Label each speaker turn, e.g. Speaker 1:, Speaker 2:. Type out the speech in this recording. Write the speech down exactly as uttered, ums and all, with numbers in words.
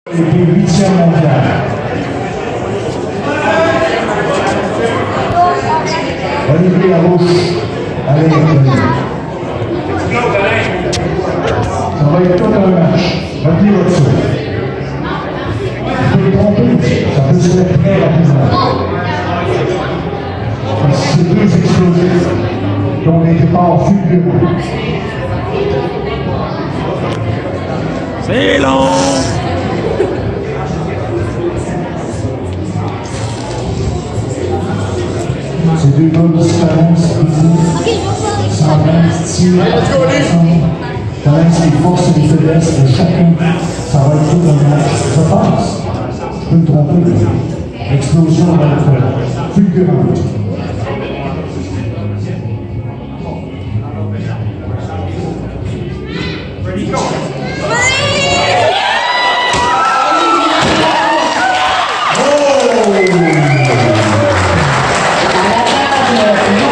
Speaker 1: Et puis huitième mondial. Olivier à gauche. Allez, Olivier. Ça va être tout un match. Retenez votre saut. Vous pouvez tromper, ça peut se mettre très rapidement. C'est deux explosifs qui ont des départs fulgurants.
Speaker 2: C'est long!
Speaker 1: Ces deux bonnes différences, ça reste ça reste les forces et les faiblesses de chacun. Ça va être tout un match. Je pense. Je peux me tromper. L'explosion va être fulgurante.
Speaker 3: Ready, go!
Speaker 1: Oh!